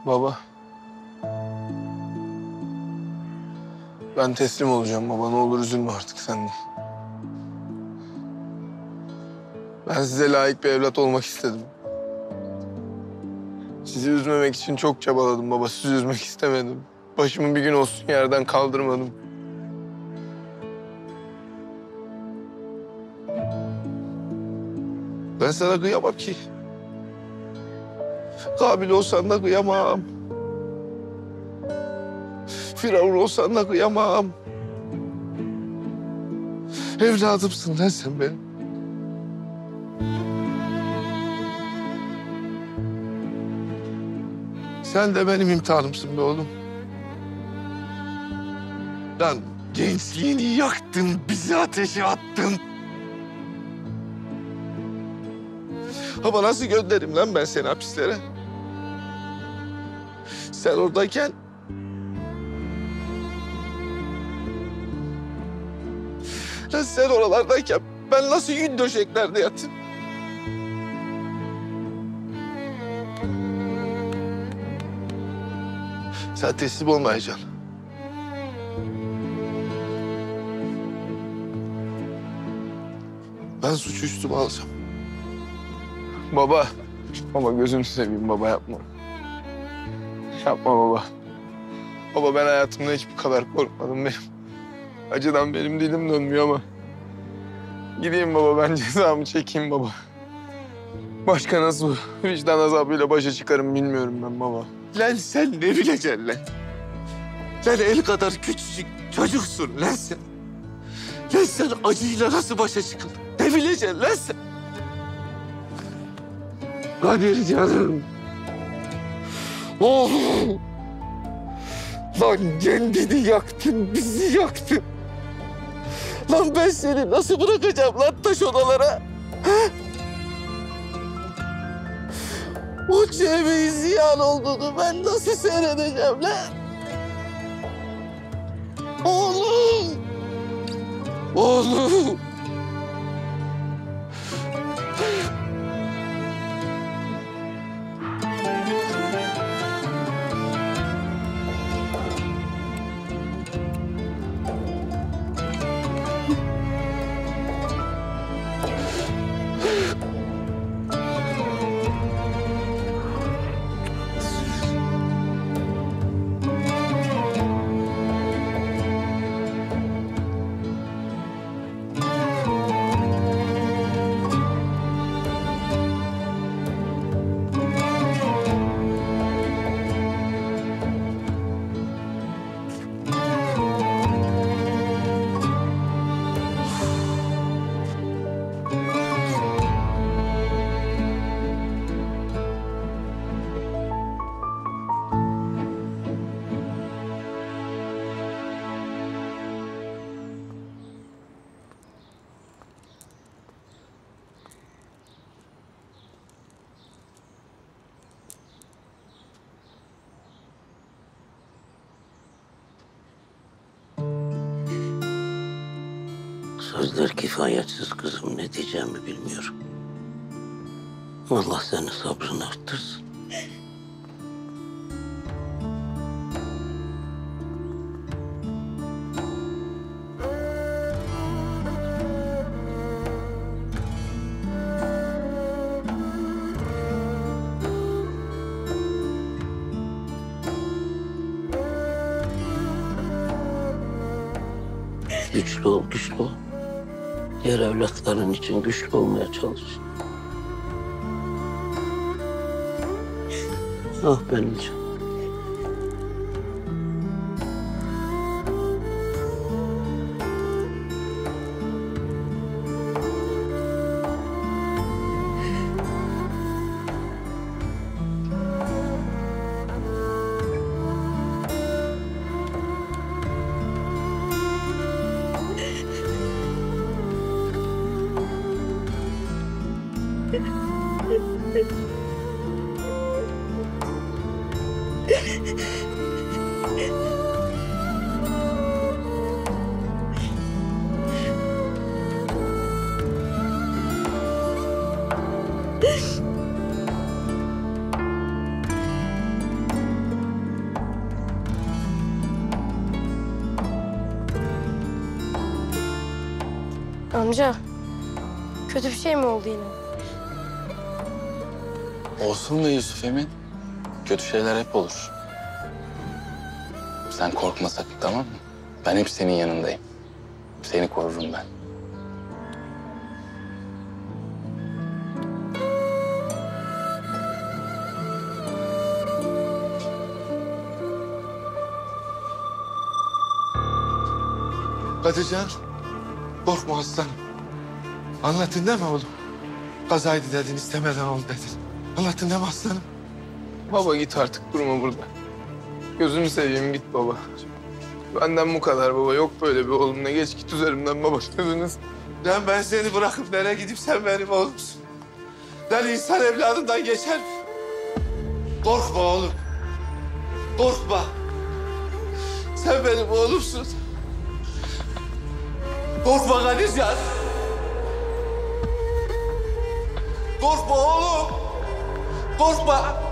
Baba. Ben teslim olacağım baba. Ne olur üzülme artık sen de. Ben size layık bir evlat olmak istedim. Sizi üzmemek için çok çabaladım baba. Sizi üzmek istemedim. Başımı bir gün olsun yerden kaldırmadım. Ben sana kıyamam ki. Kabil olsan da kıyamam. Firavun olsan da kıyamam. Evladımsın lan sen benim. Sen de benim imtihanımsın be oğlum. Lan gençliğini yaktın, bizi ateşe attın. Ama nasıl gönderim lan ben seni hapislere? Sen oradayken... Lan sen oralardayken ben nasıl yün döşeklerde yatayım? Sen teslim olmayacaksın. Ben suçu üstüme alacağım. Baba. Baba gözünü seveyim baba yapma. Yapma baba. Baba ben hayatımda hiç bu kadar korkmadım benim. Acıdan benim dilim dönmüyor ama. Gideyim baba ben cezamı çekeyim baba. Başka nasıl vicdan azabıyla başa çıkarım bilmiyorum ben baba. Lan sen ne bileceksin lan? Lan el kadar küçücük çocuksun lan sen. Lan sen acıyla nasıl başa çıkıldın? Ne bileceksin lan sen? Kadir canım. Oğlum. Lan kendini yaktın, bizi yaktın. Lan ben seni nasıl bırakacağım lan taş odalara? Ha? O emeğin ziyan olduğunu ben nasıl seyredeceğim lan? Oğlum! Oğlum! Sözler kifayetsiz kızım, ne diyeceğimi bilmiyorum. Allah senin sabrını arttırsın. Güçlü ol, güçlü ol. Diğer evlatların için güçlü olmaya çalış. Ah benim canım. Amca, kötü bir şey mi oldu yine? Olsun be Yusuf Emin. Kötü şeyler hep olur. Sen korkma sakın, tamam mı? Ben hep senin yanındayım. Seni korurum ben. Kadircan, korkma aslanım. Anlattın değil mi oğlum? Kazaydı dedin, istemeden oldu dedin. Anlattın değil mi aslanım? Baba git artık durma burada. Gözünü seveyim git baba. Benden bu kadar baba. Yok böyle bir oğlumla. Geç git üzerimden baba. Gözünüz. Lan ben seni bırakıp nereye gidip sen benim oğlumsun. Lan insan evladından geçer mi? Korkma oğlum. Korkma. Sen benim oğlumsun. Korkma Kadircan. Korkma oğlum. Korkma.